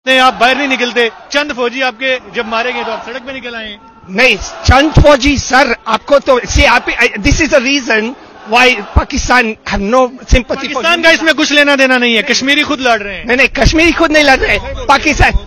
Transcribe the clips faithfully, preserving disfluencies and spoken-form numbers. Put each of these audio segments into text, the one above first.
آپ باہر نہیں نکلتے, چند فوجی آپ کے جب مارے گئے تو آپ سڑک پہ نکل آئے. نہیں چند فوجی سر, آپ کو تو سی آپ this is a reason why Pakistan have no sympathy. Pakistan کا اس میں کچھ لینا دینا نہیں ہے, کشمیری خود لڑ رہے ہیں. نہیں نہیں کشمیری خود نہیں لڑ رہے, Pakistan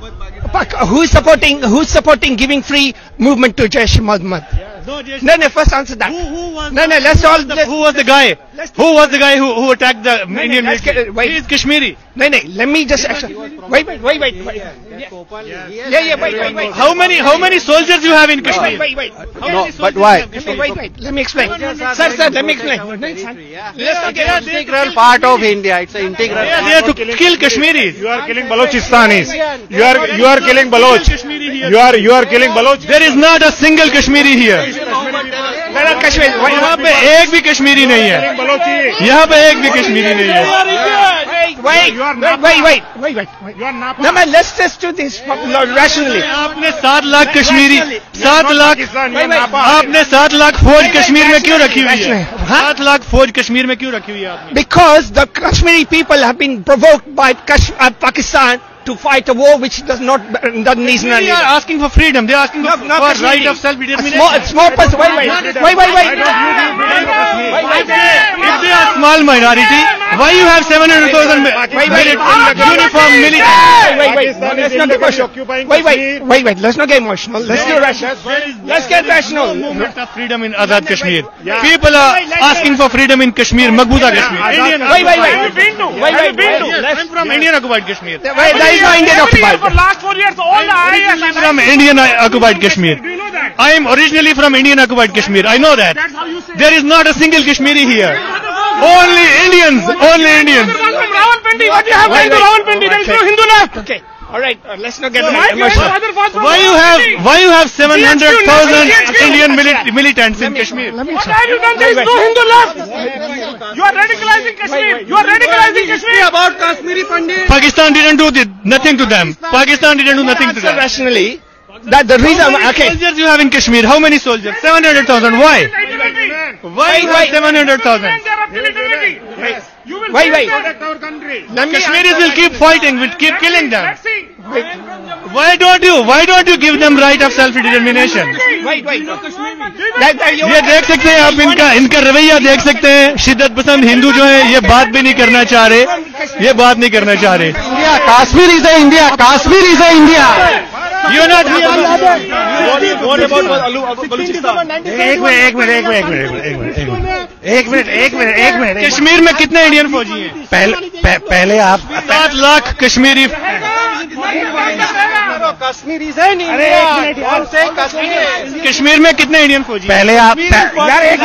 who is supporting who is supporting giving free movement to Jaish Muhammad? No, Jaish No, no, first answer that. Who, who was No, the, no, let's all. the, who was the guy? Who was the guy who, who attacked the no, Indian no, military? wait. He is Kashmiri. No, no, let me just. Actually, wait, wait, wait, wait. wait. Yeah, yeah, yeah, wait, wait, wait. How many how many soldiers you have in Kashmir? Wait, wait, wait. How No, many but soldiers why? you have in Wait, Kashmir? wait, wait. Let me explain. Sir, sir, let me explain. No, son. Let's not get It's an integral part of India. It's an integral They are part. there to kill Kashmiris. You are killing Balochistanis. You are you are killing Baloch. You are you are killing Baloch. There is not a single Kashmiri here. No, no, Kashmir. Wait, یہاں پہ ایک بھی کشمیری نہیں ہے. Balochi. یہاں پہ ایک بھی کشمیری نہیں ہے. wait, wait, You are wait, Napa. wait, wait, wait, wait, wait. You are Napa. No, man, let's just do this rationally. آپ نے سات لاکھ کشمیری سات lakh Pakistan. You Wait, are wait. Napa. آپ نے سات لاکھ فوج کشمیر میں کیوں رکھی ہوئی ہے؟ ہاں؟ سات لاکھ فوج کشمیر میں کیوں رکھی ہوئی ہے آپ نے؟ Because the Kashmiri people have been provoked by Kash- uh, Pakistan to fight a war which does not doesn't need They are asking for freedom. They are asking for, No, no, for Kashmiri. right of A self-determination. small, a small person. Wait, wait, wait, wait, Why wait. don't you give freedom to Kashmir? Wait, wait, If they are small minority, why you have seven hundred thousand wait, wait. uniform military? Wait, wait, Pakistan let's is not get illegally emotional. occupying Wait, wait, Kashmir. wait, wait. Let's not get emotional. Let's do rational. Let's get rational. No movement of freedom in Azad Kashmir. Yeah. People are asking for freedom in Kashmir, Maqbooza Kashmir. Azad Indian. Wait, wait, wait. Have you been to? Wait, Have wait, you been wait. to? Yes, I'm from Indian occupied Kashmir. Wait, there is no Indian occupied. For last four years, all the I A S. I'm from Indian occupied Kashmir. Do you know that? I am originally from Indian occupied Kashmir. I know that. That's how you say. There is not a single Kashmiri here. Only Indians. Only Indians. From Rawalpindi. What do you have Wait, done to wait. Rawalpindi? There is no Hindu left. Okay, all right. Uh, let's not get So why do you have emotional. other parts from Why you have Rawalpindi? why you have seven hundred thousand G H Q. Indian mili- militants in Kashmir? Let me What have you done? There is no Hindu left. You are radicalizing Kashmir. You are radicalizing Kashmir. About Kashmiri Pandit. Pakistan didn't do the, nothing to them. Pakistan didn't do nothing to Answer them. rationally. That the reason. How many Okay. soldiers you have in Kashmir? How many soldiers? seven hundred thousand. Why? Why you have seven hundred thousand? They are up till eternity. You will Wait, wait. protect our country. Let me Kashmiris will keep fighting, will keep killing them. Let's see. Why don't you, why don't you give them right of self-determination? Wait, wait. That, that, you, یہ دیکھ سکتے ہیں آپ ان کا ان کا رویہ دیکھ سکتے ہیں. شدت پسند ہندو جو ہیں یہ بات بھی نہیں کرنا چاہ رہے, یہ بات نہیں کرنا چاہ رہے. India. Kashmir is a India. Kashmir is a India. You are not here. ایک منٹ ایک منٹ ایک منٹ ایک منٹ ایک منٹ ایک منٹ ایک منٹ کشمیر میں کتنے انڈین فوجی ہیں؟ پہلے پہلے آپ سات lakh Kashmiri. Kashmir is a India. Don't say Kashmir. Kashmir میں کتنے انڈین فوجی ہیں؟ پہلے آپ یار ایک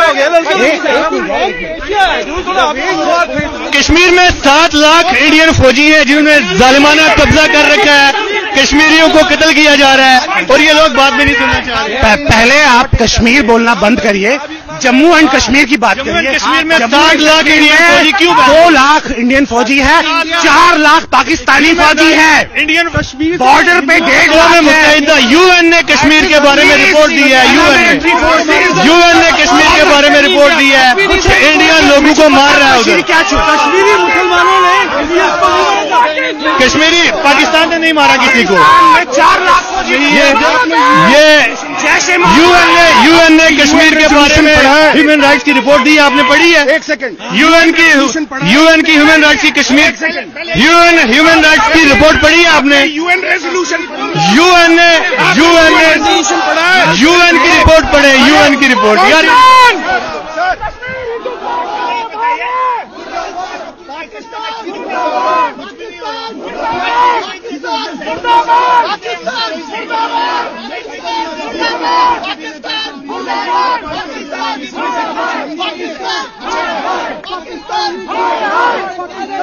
کشمیر میں سات لاکھ انڈین فوجی ہیں جنہوں نے ظالمانہ قبضہ کر رکھا ہے. کشمیریوں کو قتل کیا جا رہا ہے اور یہ لوگ بات بھی نہیں سننا چاہ رہے. پہلے آپ کشمیر بولنا بند کریے, جموں اینڈ کشمیر کی بات جموں اینڈ کریے. کشمیر میں ساٹھ لاکھ انڈین فوجی کیوں بات؟ دو لاکھ انڈین فوجی ہے, چار لاکھ پاکستانی فوجی ہے. انڈین بارڈر پہ ڈیڑھ اقوام لاکھ متحدہ یو این نے کشمیر کے بارے میں رپورٹ دی ہے. یو این نے یو این نے کشمیر کے بارے میں رپورٹ دی ہے کہ انڈیا لوگوں کو مار رہا ہے ادھر. کیا کشمیری مسلمانوں نے کشمیری پاکستان نے نہیں مارا کسی کو. چار لاکھ یہ یو این نے یو این نے کشمیر کے بارے میں ہیومن رائٹس کی رپورٹ دی ہے, آپ نے پڑھی ہے؟ ایک سیکنڈ یو این کی یو این کی ہیومن رائٹس کی Kashmir U N human rights کی رپورٹ پڑھی ہے آپ نے؟ U N resolution U N نے یو این نے یو این کی رپورٹ پڑھے. یو این کی رپورٹ یار Pakistan!